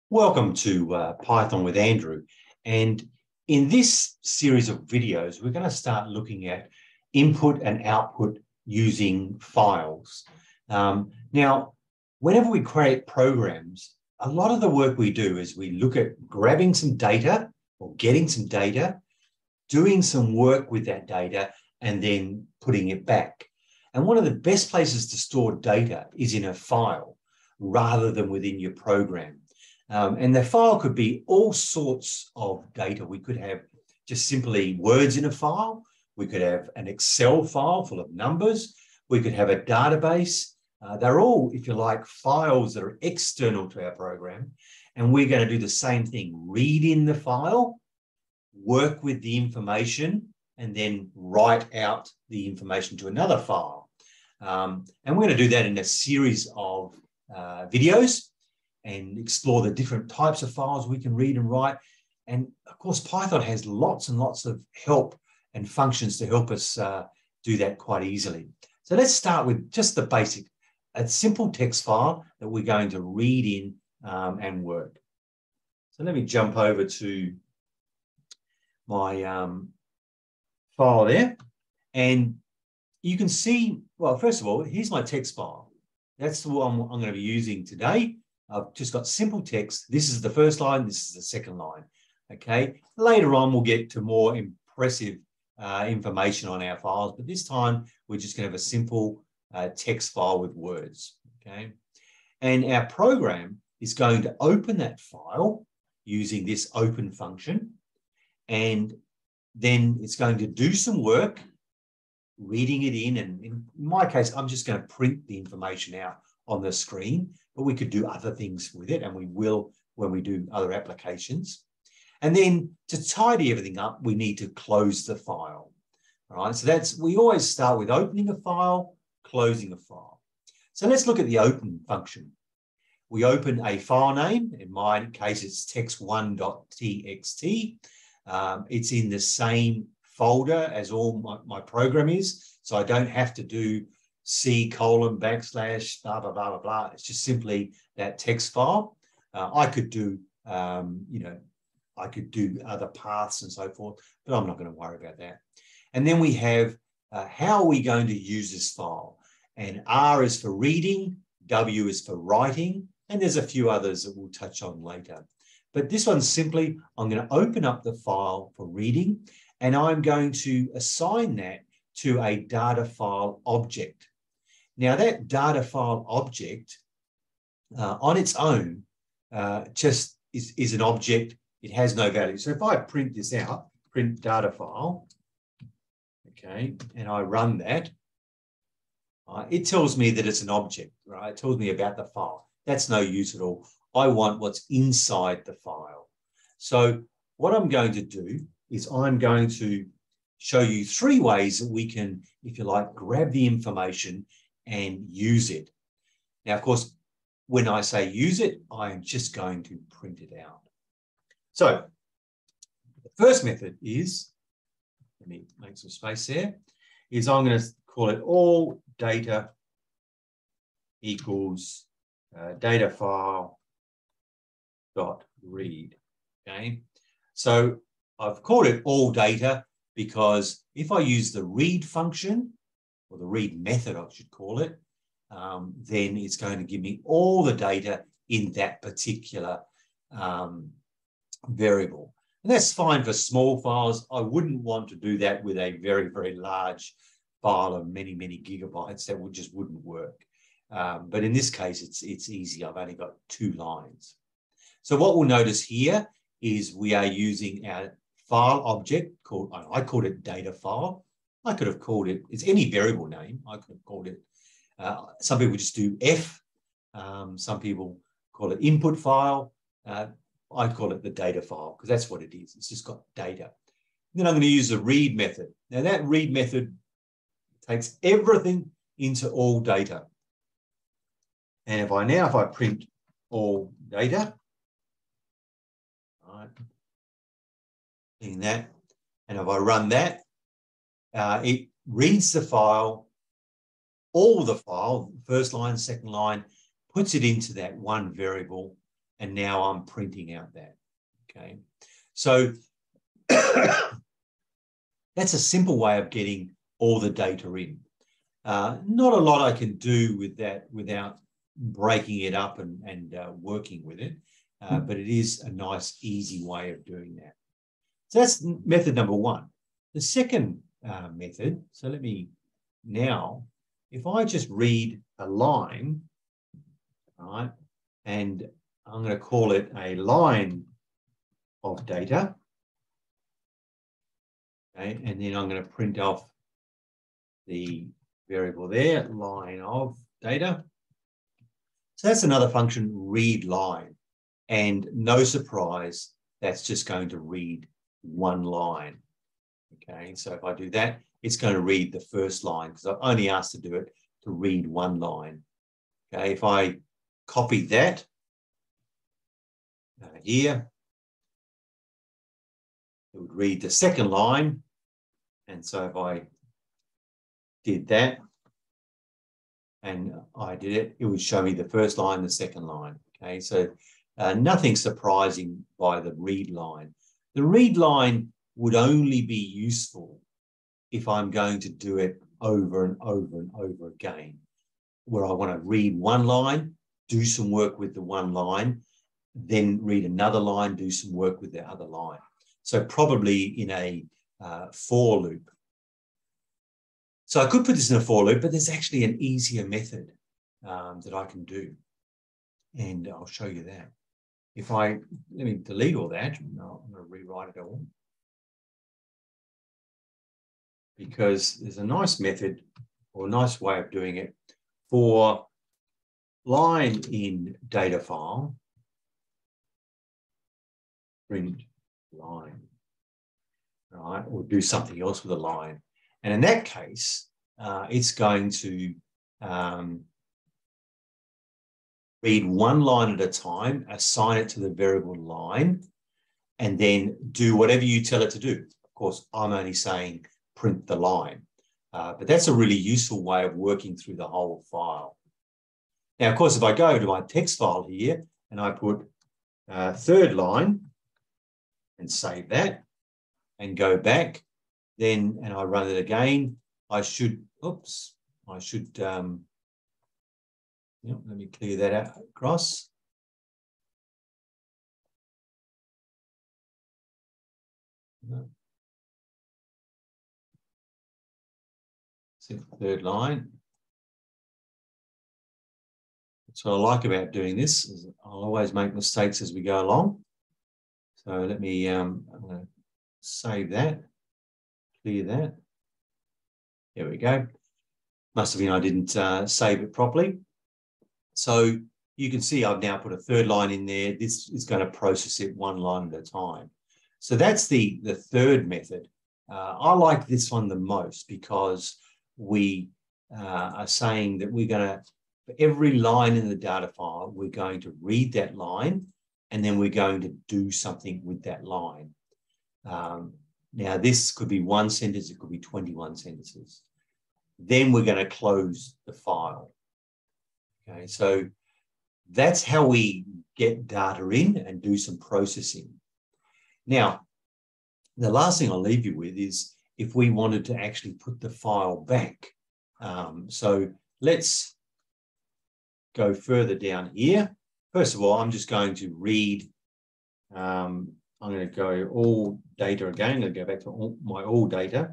Welcome to Python with Andrew. And in this series of videos, we're going to start looking at input and output using files. Now, whenever we create programs, a lot of the work we do is we look at grabbing some data or getting some data, doing some work with that data, and then putting it back. And one of the best places to store data is in a file rather than within your program. And the file could be all sorts of data. We could have just simply words in a file. We could have an Excel file full of numbers. We could have a database. They're all, if you like, files that are external to our program. And we're going to do the same thing. Read in the file, work with the information, and then write out the information to another file. And we're going to do that in a series of videos and explore the different types of files we can read and write. And of course, Python has lots and lots of help and functions to help us do that quite easily. So let's start with just the basic, a simple text file that we're going to read in and work. So let me jump over to my file there. And you can see, well, first of all, here's my text file. That's the one I'm going to be using today. I've just got simple text. This is the first line. This is the second line. Okay. Later on, we'll get to more impressive information on our files, but this time we're just going to have a simple text file with words. Okay. And our program is going to open that file using this open function. And then it's going to do some work reading it in. And in my case, I'm just going to print the information out on the screen, but we could do other things with it, and we will when we do other applications. And then to tidy everything up, we need to close the file. All right, so we always start with opening a file, closing a file. So let's look at the open function. We open a file name. In my case, it's text1.txt. It's in the same folder as all my program is, so I don't have to do C:\/ blah, blah, blah, blah, blah. It's just simply that text file. I could do, I could do other paths and so forth, but I'm not going to worry about that. And then we have how are we going to use this file? And R is for reading, W is for writing, and there's a few others that we'll touch on later. But this one's simply, I'm going to open up the file for reading, and I'm going to assign that to a data file object. Now, that data file object on its own just is an object. It has no value. So if I print this out, print data file, okay, and I run that, it tells me that it's an object, right? It tells me about the file. That's no use at all. I want what's inside the file. So what I'm going to do is I'm going to show you three ways that we can, if you like, grab the information and use it. Now, of course, when I say use it, I am just going to print it out. So the first method is, let me make some space there, is I'm going to call it all data equals data file dot read. Okay, so I've called it all data because if I use the read function, or the read method, I should call it, then it's going to give me all the data in that particular variable. And that's fine for small files. I wouldn't want to do that with a very, very large file of many, many gigabytes. That just wouldn't work. But in this case, it's easy. I've only got 2 lines. So what we'll notice here is we are using our file object called, I called it data file. I could have called it, it's any variable name. I could have called it, some people just do F. Some people call it input file. I call it the data file because that's what it is. It's just got data. Then I'm going to use the read method. Now that read method takes everything into all data. And if I print all data, all right, in that, and if I run that, it reads the file, all the file, first line, second line, puts it into that one variable, and now I'm printing out that. Okay, so that's a simple way of getting all the data in. Not a lot I can do with that without breaking it up and working with it, but it is a nice, easy way of doing that. So that's method number one. The second method, so let me now, if I just read a line, all right, and I'm going to call it a line of data, okay, and then I'm going to print off the variable there, line of data. So that's another function, read line. And no surprise, that's just going to read one line. Okay, so if I do that, it's going to read the first line because I've only asked to do it to read one line. Okay, if I copy that here, it would read the second line. And so if I did that and I did it, it would show me the first line, the second line. Okay, so nothing surprising by the read line. The read line would only be useful if I'm going to do it over and over and over again, where I want to read one line, do some work with the one line, then read another line, do some work with the other line. So probably in a for loop. So I could put this in a for loop, but there's actually an easier method that I can do. And I'll show you that. If let me delete all that. No, I'm going to rewrite it all. Because there's a nice method or a nice way of doing it for line in data file, print line, right? Or do something else with a line. And in that case, it's going to read one line at a time, assign it to the variable line, and then do whatever you tell it to do. Of course, I'm only saying print the line, but that's a really useful way of working through the whole file. Now, of course, if I go to my text file here and I put third line and save that and go back, then, and I run it again, I should, oops, I should, let me clear that out across. Third line. That's what I like about doing this, is I'll always make mistakes as we go along. So let me I'm going to save that, clear that. There we go. Must have been I didn't save it properly. So you can see I've now put a third line in there. This is going to process it one line at a time. So that's the third method. I like this one the most because we are saying that we're going to, for every line in the data file, we're going to read that line and then we're going to do something with that line. Now, this could be one sentence, it could be 21 sentences. Then we're going to close the file. Okay, so that's how we get data in and do some processing. Now, the last thing I'll leave you with is if we wanted to actually put the file back. So let's go further down here. First of all, I'm just going to read, I'm going to go all data again. I'm going to go back to my all data.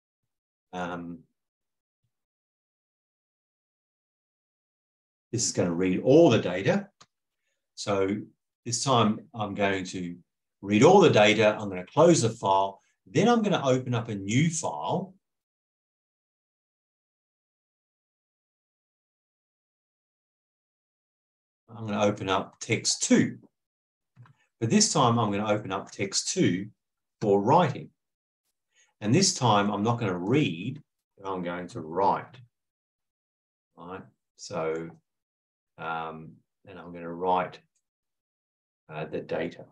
This is going to read all the data. So this time I'm going to read all the data. I'm going to close the file. Then I'm going to open up a new file. I'm going to open up text2. But this time I'm going to open up text2 for writing. And this time I'm not going to read, but I'm going to write. All right. So, and I'm going to write the data.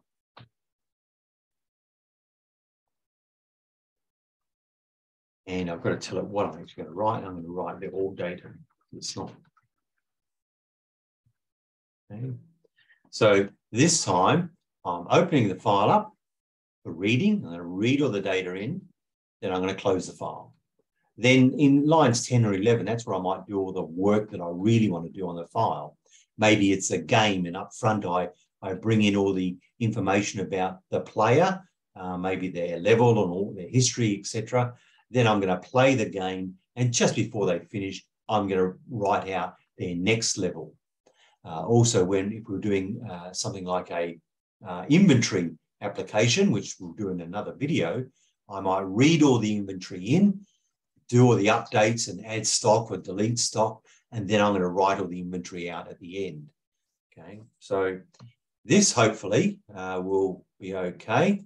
And I've got to tell it what I'm actually going to write. I'm going to write the all data. It's not. Okay. So This time, I'm opening the file up for reading. I'm going to read all the data in. Then I'm going to close the file. Then in lines 10 or 11, that's where I might do all the work that I really want to do on the file. Maybe it's a game, and up front I bring in all the information about the player, maybe their level and all their history, etc. Then I'm going to play the game, and just before they finish, I'm going to write out their next level. Also, if we're doing something like a inventory application, which we'll do in another video, I might read all the inventory in, do all the updates and add stock or delete stock, and then I'm going to write all the inventory out at the end. Okay, so this hopefully will be okay.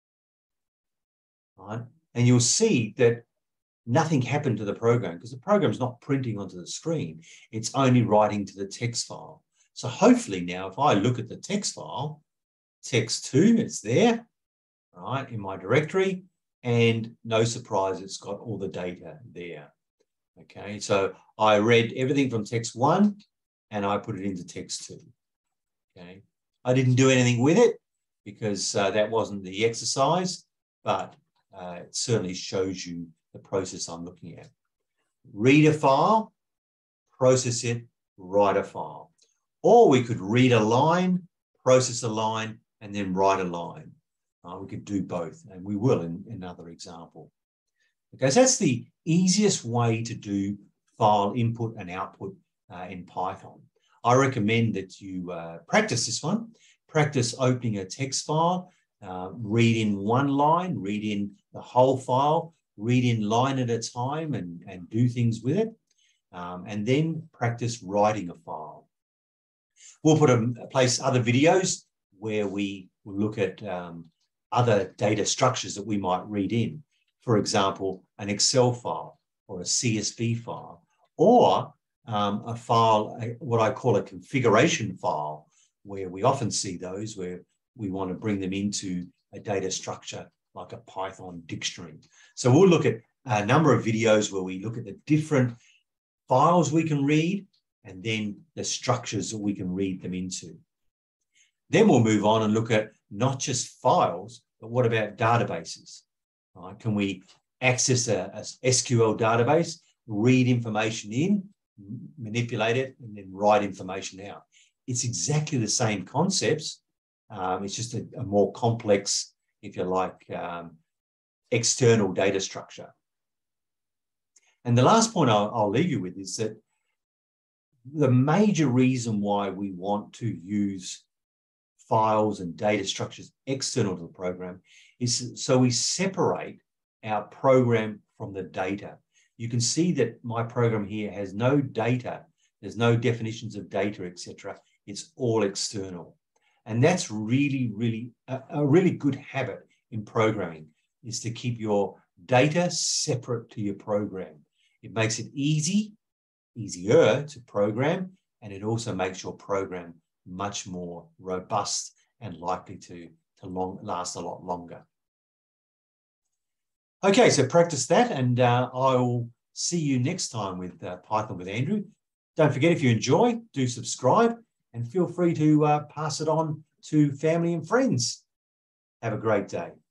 All right. And you'll see that nothing happened to the program because the program is not printing onto the screen. It's only writing to the text file. So hopefully now, if I look at the text file, text2, it's there, all right, in my directory, and no surprise, it's got all the data there. Okay, so I read everything from text1 and I put it into text2. Okay, I didn't do anything with it because that wasn't the exercise, but it certainly shows you the process I'm looking at. Read a file, process it, write a file. Or we could read a line, process a line, and then write a line. We could do both, and we will in another example. Okay, so that's the easiest way to do file input and output in Python. I recommend that you practice this one. Practice opening a text file, read in one line, read in the whole file, read in line at a time and do things with it, and then practice writing a file. We'll place other videos where we will look at other data structures that we might read in. For example, an Excel file or a CSV file, or a file, what I call a configuration file, where we often see those where we want to bring them into a data structure like a Python dictionary. So we'll look at a number of videos where we look at the different files we can read and then the structures that we can read them into. Then we'll move on and look at not just files, but what about databases? Can we access a SQL database, read information in, manipulate it, and then write information out? It's exactly the same concepts. It's just a more complex, if you like, external data structure. And the last point I'll leave you with is that the major reason why we want to use files and data structures external to the program is so we separate our program from the data. You can see that my program here has no data. There's no definitions of data, etc. It's all external. And that's really, really a really good habit in programming, is to keep your data separate to your program. It makes it easier to program, and it also makes your program much more robust and likely to last a lot longer. Okay, so practice that, and I'll see you next time with Python with Andrew. Don't forget, if you enjoy, do subscribe, and feel free to pass it on to family and friends. Have a great day.